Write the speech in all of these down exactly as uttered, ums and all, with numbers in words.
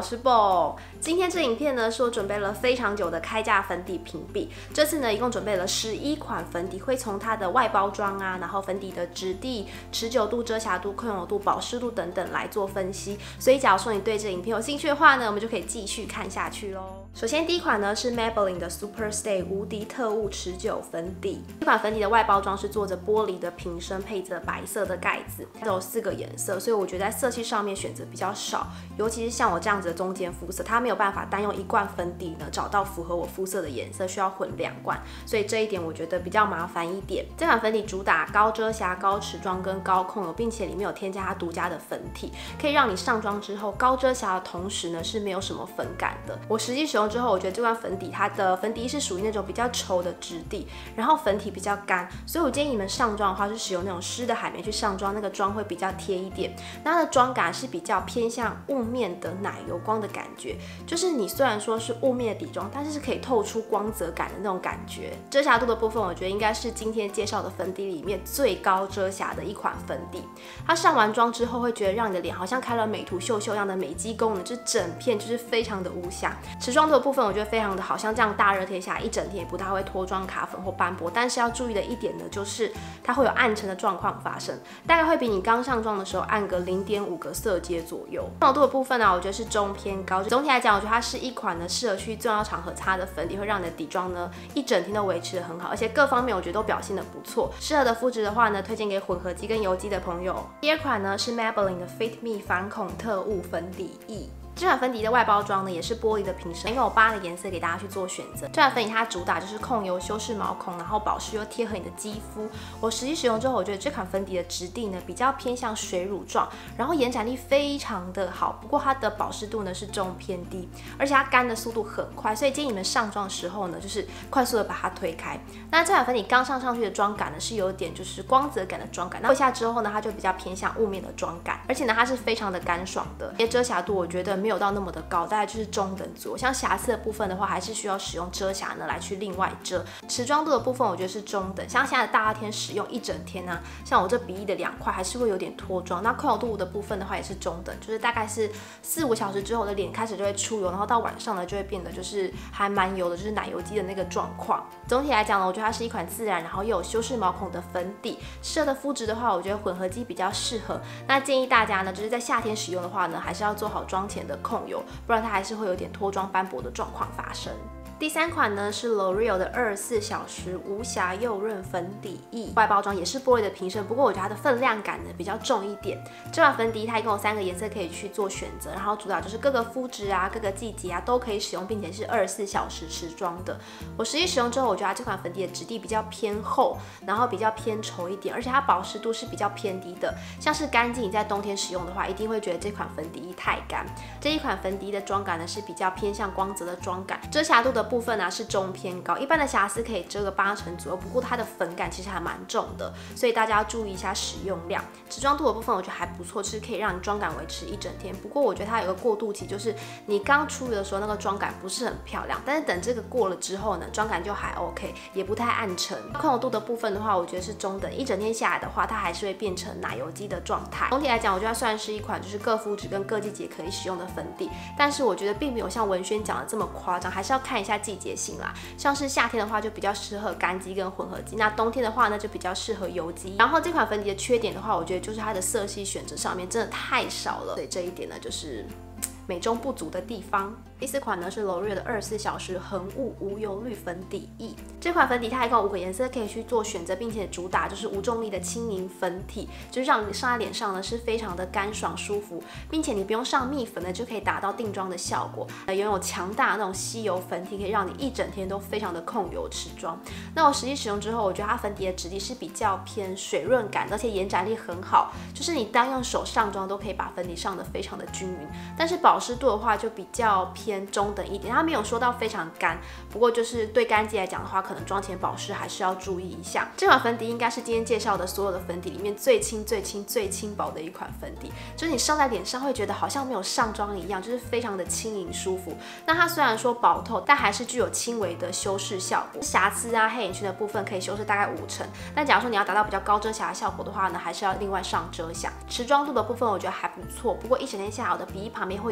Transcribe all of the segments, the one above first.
我是 Bo。今天这影片呢是我准备了非常久的开价粉底评比。这次呢一共准备了十一款粉底，会从它的外包装啊，然后粉底的质地、持久度、遮瑕度、控油度、保湿度等等来做分析。所以假如说你对这影片有兴趣的话呢，我们就可以继续看下去咯。首先第一款呢是 Maybelline 的 Super Stay 无敌特务持久粉底。这款粉底的外包装是做着玻璃的瓶身，配着白色的盖子，它有四个颜色，所以我觉得在色系上面选择比较少，尤其是像我这样子的中间肤色，它没有办法单用一罐粉底呢找到符合我肤色的颜色，需要混两罐，所以这一点我觉得比较麻烦一点。这款粉底主打高遮瑕、高持妆跟高控油，并且里面有添加它独家的粉体，可以让你上妆之后高遮瑕的同时呢是没有什么粉感的。我实际使用之后，我觉得这罐粉底它的粉底是属于那种比较稠的质地，然后粉体比较干，所以我建议你们上妆的话是使用那种湿的海绵去上妆，那个妆会比较贴一点。那它的妆感是比较偏向雾面的奶油光的感觉，就是你虽然说是雾面的底妆，但是是可以透出光泽感的那种感觉。遮瑕度的部分，我觉得应该是今天介绍的粉底里面最高遮瑕的一款粉底。它上完妆之后会觉得让你的脸好像开了美图秀秀一样的美肌功能，就是整片就是非常的无瑕。持妆度的部分我觉得非常的好，像这样大热贴下来一整天也不太会脱妆、卡粉或斑驳。但是要注意的一点呢，就是它会有暗沉的状况发生，大概会比你刚上妆的时候暗个 零点五 个色阶左右。控油度的部分呢、啊，我觉得是中偏高。总体来讲，我觉得它是一款呢适合去重要场合擦的粉底，会让你的底妆呢一整天都维持得很好，而且各方面我觉得都表现得不错。适合的肤质的话呢，推荐给混合肌跟油肌的朋友。第二款呢是 Maybelline 的 Fit Me 反孔特务粉底液。这款粉底的外包装呢也是玻璃的瓶身，因为有八个颜色给大家去做选择。这款粉底它主打就是控油、修饰毛孔，然后保湿又贴合你的肌肤。我实际使用之后，我觉得这款粉底的质地呢比较偏向水乳状，然后延展力非常的好。不过它的保湿度呢是中偏低，而且它干的速度很快，所以建议你们上妆的时候呢，就是快速的把它推开。那这款粉底刚上上去的妆感呢是有点就是光泽感的妆感，那过一下之后呢，它就比较偏向雾面的妆感，而且呢它是非常的干爽的。遮瑕度我觉得没有到那么的高，大概就是中等左右。像瑕疵的部分的话，还是需要使用遮瑕呢来去另外遮。持妆度的部分我觉得是中等，像现在的大热天使用一整天呢、啊，像我这鼻翼的两块还是会有点脱妆。那控油度的部分的话也是中等，就是大概是四五小时之后的脸开始就会出油，然后到晚上呢就会变得就是还蛮油的，就是奶油肌的那个状况。总体来讲呢，我觉得它是一款自然，然后又有修饰毛孔的粉底。适合的肤质的话，我觉得混合肌比较适合。那建议大家呢，就是在夏天使用的话呢，还是要做好妆前的控油，不然它还是会有点脱妆斑驳的状况发生。第三款呢是 L'Oreal 的二十四小时无瑕幼润粉底液，外包装也是玻璃的瓶身，不过我觉得它的分量感呢比较重一点。这款粉底液它一共有三个颜色可以去做选择，然后主打就是各个肤质啊、各个季节啊都可以使用，并且是二十四小时持妆的。我实际使用之后，我觉得它这款粉底的质地比较偏厚，然后比较偏稠一点，而且它保湿度是比较偏低的。像是干肌，你在冬天使用的话，一定会觉得这款粉底液太干。这一款粉底液的妆感呢是比较偏向光泽的妆感，遮瑕度的部分啊是中偏高，一般的瑕疵可以遮个八成左右，不过它的粉感其实还蛮重的，所以大家要注意一下使用量。持妆度的部分我觉得还不错，就是可以让你妆感维持一整天。不过我觉得它有个过渡期，就是你刚出油的时候那个妆感不是很漂亮，但是等这个过了之后呢，妆感就还 OK， 也不太暗沉。控油度的部分的话，我觉得是中等，一整天下来的话，它还是会变成奶油肌的状态。总体来讲，我觉得它算是一款就是各肤质跟各季节可以使用的粉底，但是我觉得并没有像文轩讲的这么夸张，还是要看一下季节性啦。像是夏天的话就比较适合干肌跟混合肌，那冬天的话呢就比较适合油肌。然后这款粉底的缺点的话，我觉得就是它的色系选择上面真的太少了，所以这一点呢就是美中不足的地方。第四款呢是 L'Oreal 的二十四小时恒雾无油绿粉底液。这款粉底它一共有五个颜色可以去做选择，并且主打就是无重力的轻盈粉体，就是让你上在脸上呢是非常的干爽舒服，并且你不用上蜜粉呢就可以达到定妆的效果。呃，拥有强大的那种吸油粉体，可以让你一整天都非常的控油持妆。那我实际使用之后，我觉得它粉底的质地是比较偏水润感，而且延展力很好，就是你单用手上妆都可以把粉底上的非常的均匀。但是保湿度的话就比较偏中等一点，它没有说到非常干，不过就是对干肌来讲的话，可能妆前保湿还是要注意一下。这款粉底应该是今天介绍的所有的粉底里面最轻、最轻、最轻薄的一款粉底，就是你上在脸上会觉得好像没有上妆一样，就是非常的轻盈舒服。那它虽然说薄透，但还是具有轻微的修饰效果，瑕疵啊、黑眼圈的部分可以修饰大概五成。但假如说你要达到比较高遮瑕的效果的话呢，还是要另外上遮瑕。持妆度的部分我觉得还不错，不过一整天下来我的鼻翼旁边会有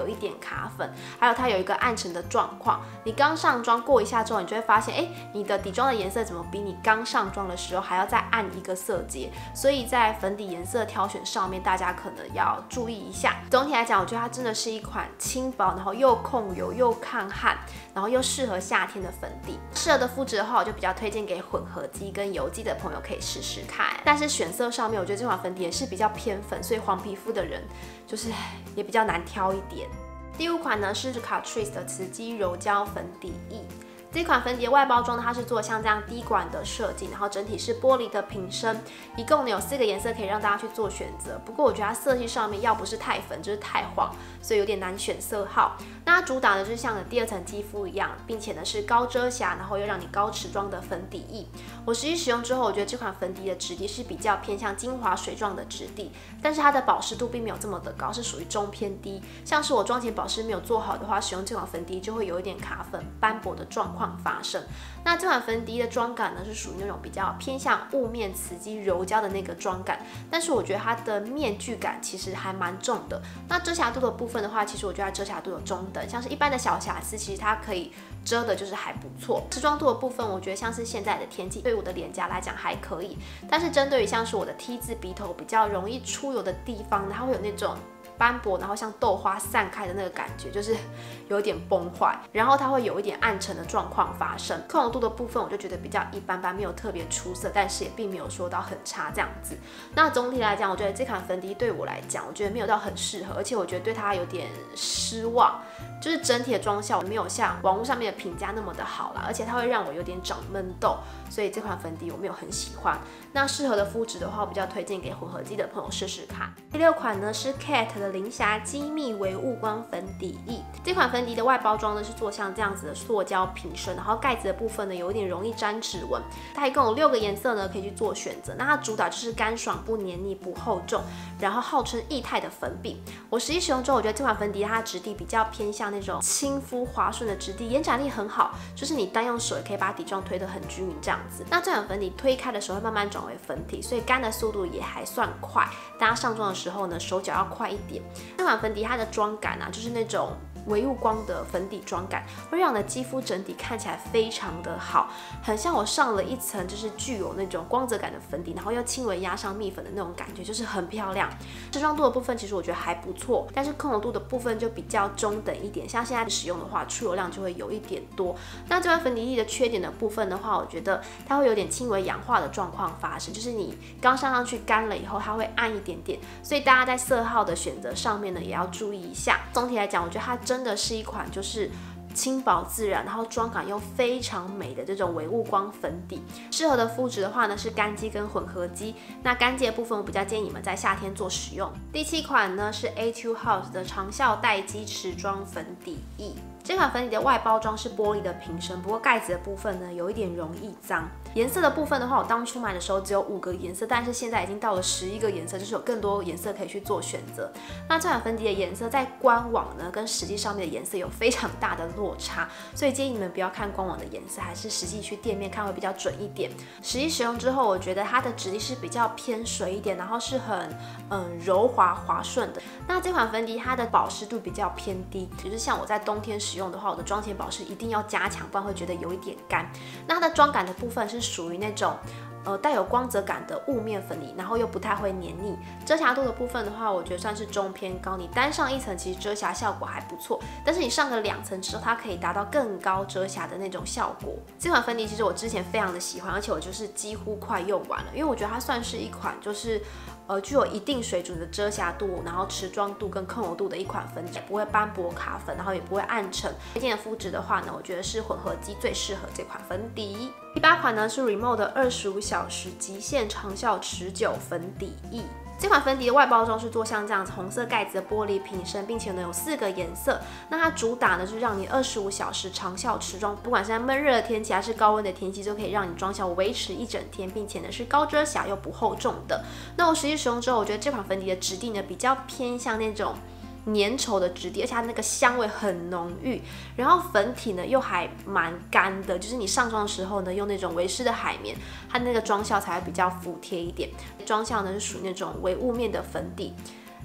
有一点卡粉，还有它有一个暗沉的状况。你刚上妆过一下之后，你就会发现，哎，你的底妆的颜色怎么比你刚上妆的时候还要再暗一个色阶？所以在粉底颜色挑选上面，大家可能要注意一下。总体来讲，我觉得它真的是一款轻薄，然后又控油又抗汗，然后又适合夏天的粉底。适合的肤质的话，我就比较推荐给混合肌跟油肌的朋友可以试试看。但是选色上面，我觉得这款粉底也是比较偏粉，所以黄皮肤的人就是也比较难挑一点。第五款呢是 Catrice 的磁肌柔胶粉底液。这款粉底的外包装呢，它是做像这样滴管的设计，然后整体是玻璃的瓶身，一共呢有四个颜色可以让大家去做选择。不过我觉得它色系上面要不是太粉，就是太黄，所以有点难选色号。那它主打的就是像第二层肌肤一样，并且呢是高遮瑕，然后又让你高持妆的粉底液。我实际使用之后，我觉得这款粉底的质地是比较偏向精华水状的质地，但是它的保湿度并没有这么的高，是属于中偏低。像是我妆前保湿没有做好的话，使用这款粉底就会有一点卡粉、斑驳的状况发生。那这款粉底的妆感呢，是属于那种比较偏向雾面磁肌柔胶的那个妆感，但是我觉得它的面具感其实还蛮重的。那遮瑕度的部分的话，其实我觉得它遮瑕度有中等，像是一般的小瑕疵，其实它可以遮的就是还不错。持妆度的部分，我觉得像是现在的天气，对我的脸颊来讲还可以，但是针对于像是我的 T 字鼻头比较容易出油的地方，它会有那种斑驳，然后像豆花散开的那个感觉，就是有点崩坏，然后它会有一点暗沉的状况发生。控油度的部分我就觉得比较一般般，没有特别出色，但是也并没有说到很差这样子。那总体来讲，我觉得这款粉底对我来讲，我觉得没有到很适合，而且我觉得对它有点失望，就是整体的妆效没有像网络上面的评价那么的好啦，而且它会让我有点长闷痘，所以这款粉底我没有很喜欢。那适合的肤质的话，我比较推荐给混合肌的朋友试试看。第六款呢是 Kate 的零瑕机密微雾光粉底液。这款粉底的外包装呢是做像这样子的塑胶瓶身，然后盖子的部分呢有一点容易沾指纹。它一共有六个颜色呢可以去做选择。那它主打就是干爽不黏腻不厚重，然后号称液态的粉饼。我实际使用之后，我觉得这款粉底它的质地比较偏向那种亲肤滑顺的质地，延展力很好，就是你单用手也可以把底妆推得很均匀这样子。那这款粉底推开的时候会慢慢转为粉体，所以干的速度也还算快。大家上妆的时候呢，手脚要快一点。这款粉底它的妆感啊，就是那种微雾光的粉底妆感，会让你的肌肤整体看起来非常的好，很像我上了一层就是具有那种光泽感的粉底，然后又轻微压上蜜粉的那种感觉，就是很漂亮。持妆度的部分其实我觉得还不错，但是控油度的部分就比较中等一点，像现在使用的话，出油量就会有一点多。那这款粉底液的缺点的部分的话，我觉得它会有点轻微氧化的状况发生，就是你刚上上去干了以后，它会暗一点点，所以大家在色号的选择上面呢，也要注意一下。总体来讲，我觉得它真的是一款就是轻薄自然，然后妆感又非常美的这种微雾光粉底。适合的肤质的话呢是干肌跟混合肌，那干肌的部分我比较建议你们在夏天做使用。第七款呢是 A two House 的长效待肌持妆粉底液。这款粉底的外包装是玻璃的瓶身，不过盖子的部分呢有一点容易脏。颜色的部分的话，我当初买的时候只有五个颜色，但是现在已经到了十一个颜色，就是有更多颜色可以去做选择。那这款粉底的颜色在官网呢跟实际上面的颜色有非常大的落差，所以建议你们不要看官网的颜色，还是实际去店面看会比较准一点。实际使用之后，我觉得它的质地是比较偏水一点，然后是很嗯柔滑滑顺的。那这款粉底它的保湿度比较偏低，就是像我在冬天使用的话，我的妆前保湿一定要加强，不然会觉得有一点干。那它的妆感的部分是属于那种呃带有光泽感的雾面粉底，然后又不太会黏腻。遮瑕度的部分的话，我觉得算是中偏高，你单上一层其实遮瑕效果还不错，但是你上个两层之后，它可以达到更高遮瑕的那种效果。这款粉底其实我之前非常的喜欢，而且我就是几乎快用完了，因为我觉得它算是一款就是呃具有一定水准的遮瑕度，然后持妆度跟控油度的一款粉底，不会斑驳卡粉，然后也不会暗沉。推荐的肤质的话呢，我觉得是混合肌最适合这款粉底。第八款呢是 Rimmel 的二十五小时极限长效持久粉底液。这款粉底的外包装是做像这样子红色盖子的玻璃瓶身，并且呢有四个颜色。那它主打呢是让你二十五小时长效持妆，不管是在闷热的天气还是高温的天气，都可以让你妆效维持一整天，并且呢是高遮瑕又不厚重的。那我实际使用之后，我觉得这款粉底的质地呢比较偏向那种粘稠的质地，而且它那个香味很浓郁，然后粉体呢又还蛮干的，就是你上妆的时候呢用那种微湿的海绵，它那个妆效才会比较服帖一点。妆效呢是属于那种微雾面的粉底。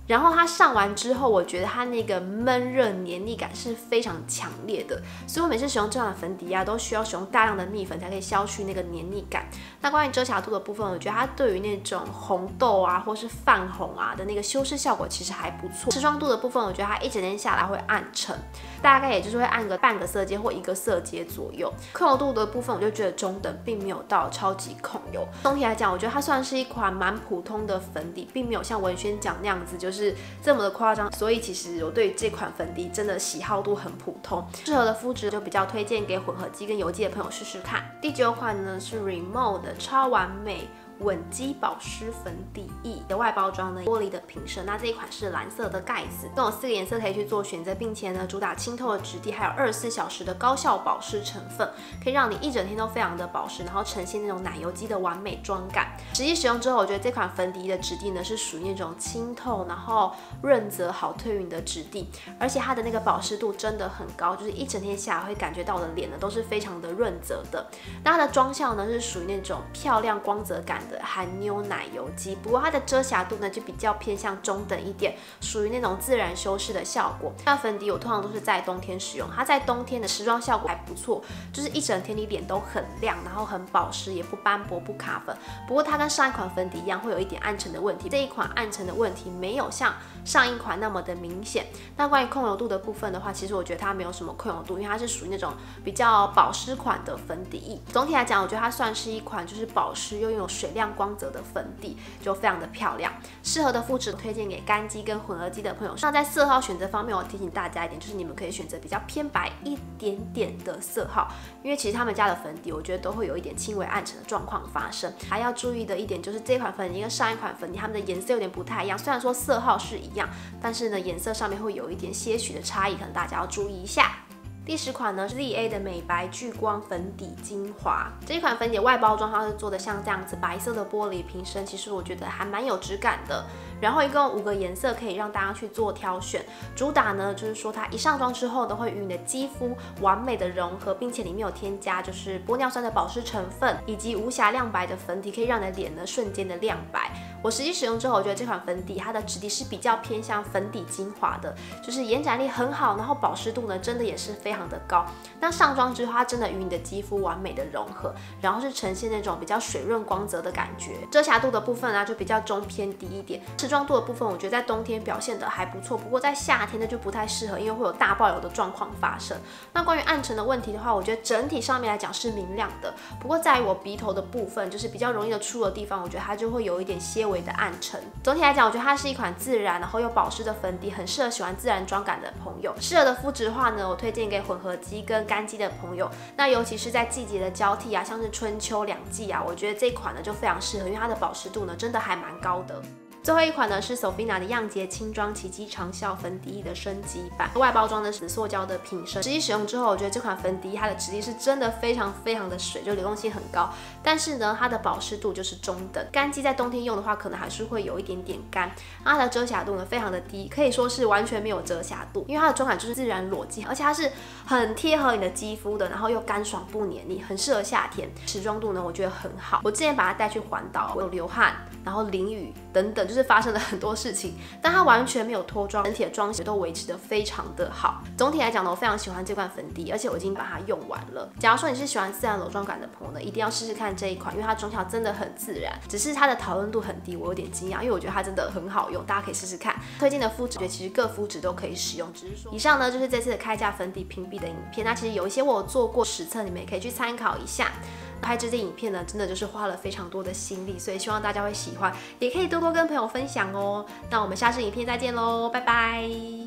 然后它上完之后，我觉得它那个闷热黏腻感是非常强烈的，所以我每次使用这款粉底啊，都需要使用大量的蜜粉才可以消去那个黏腻感。那关于遮瑕度的部分，我觉得它对于那种红痘啊或是泛红啊的那个修饰效果其实还不错。持妆度的部分，我觉得它一整天下来会暗沉，大概也就是会暗个半个色阶或一个色阶左右。控油度的部分，我就觉得中等，并没有到超级控油。总体来讲，我觉得它算是一款蛮普通的粉底，并没有像文轩讲那样子就是这么的夸张。所以其实我对这款粉底真的喜好度很普通，适合的肤质就比较推荐给混合肌跟油肌的朋友试试看。第九款呢是 Rimmel 的超完美稳肌保湿粉底液的外包装呢，玻璃的瓶身。那这一款是蓝色的盖子，共有四个颜色可以去做选择，并且呢主打清透的质地，还有二十四小时的高效保湿成分，可以让你一整天都非常的保湿，然后呈现那种奶油肌的完美妆感。实际使用之后，我觉得这款粉底液的质地呢是属于那种清透，然后润泽好褪匀的质地，而且它的那个保湿度真的很高，就是一整天下来会感觉到我的脸呢都是非常的润泽的。那它的妆效呢是属于那种漂亮光泽感的含妞奶油肌，不过它的遮瑕度呢就比较偏向中等一点，属于那种自然修饰的效果。那粉底我通常都是在冬天使用，它在冬天的持妆效果还不错，就是一整天你脸都很亮，然后很保湿，也不斑驳不卡粉。不过它跟上一款粉底一样，会有一点暗沉的问题。这一款暗沉的问题没有像上一款那么的明显。那关于控油度的部分的话，其实我觉得它没有什么控油度，因为它是属于那种比较保湿款的粉底液。总体来讲，我觉得它算是一款就是保湿又拥有水亮光泽的粉底，就非常的漂亮。适合的肤质推荐给干肌跟混合肌的朋友。那在色号选择方面，我提醒大家一点，就是你们可以选择比较偏白一点点的色号，因为其实他们家的粉底我觉得都会有一点轻微暗沉的状况发生。还要注意的一点就是这款粉底跟上一款粉底它们的颜色有点不太一样，虽然说色号是一样，但是呢颜色上面会有一点些许的差异，可能大家要注意一下。第十款呢是 Z A 的美白聚光粉底精华，这一款粉底的外包装它是做的像这样子白色的玻璃瓶身，其实我觉得还蛮有质感的。然后一共五个颜色可以让大家去做挑选，主打呢就是说它一上妆之后呢会与你的肌肤完美的融合，并且里面有添加就是玻尿酸的保湿成分，以及无瑕亮白的粉底，可以让你的脸呢瞬间的亮白。我实际使用之后，我觉得这款粉底它的质地是比较偏向粉底精华的，就是延展力很好，然后保湿度呢真的也是非常的高。那上妆之后，它真的与你的肌肤完美的融合，然后是呈现那种比较水润光泽的感觉。遮瑕度的部分呢就比较中偏低一点，持妆度的部分我觉得在冬天表现的还不错，不过在夏天呢就不太适合，因为会有大爆油的状况发生。那关于暗沉的问题的话，我觉得整体上面来讲是明亮的，不过在于我鼻头的部分，就是比较容易的出的地方，我觉得它就会有一点些微的暗沉。总体来讲，我觉得它是一款自然然后又保湿的粉底，很适合喜欢自然妆感的朋友。适合的肤质的话呢，我推荐给混合肌跟干肌的朋友。那尤其是在季节的交替啊，像是春秋两季啊，我觉得这一款呢就非常适合，因为它的保湿度呢真的还蛮高的。最后一款呢是 Sofina 的漾洁轻妆奇迹长效粉底液的升级版，外包装的是塑胶的瓶身。实际使用之后，我觉得这款粉底液它的质地是真的非常非常的水，就流动性很高，但是呢它的保湿度就是中等。干肌在冬天用的话，可能还是会有一点点干。它的遮瑕度呢非常的低，可以说是完全没有遮瑕度，因为它的妆感就是自然裸肌，而且它是很贴合你的肌肤的，然后又干爽不黏腻，很适合夏天。持妆度呢我觉得很好，我之前把它带去环岛，我有流汗，然后淋雨等等，就是发生了很多事情，但它完全没有脱妆，整体的妆型都维持得非常的好。总体来讲呢，我非常喜欢这款粉底，而且我已经把它用完了。假如说你是喜欢自然裸妆感的朋友呢，一定要试试看这一款，因为它妆效真的很自然，只是它的讨论度很低，我有点惊讶，因为我觉得它真的很好用，大家可以试试看。推荐的肤质，其实各肤质都可以使用，只是说以上呢就是这次的开价粉底评比的影片，那其实有一些我有做过实测，你们也可以去参考一下。拍这支影片呢，真的就是花了非常多的心力，所以希望大家会喜欢，也可以多多跟朋友分享哦。那我们下支影片再见喽，拜拜。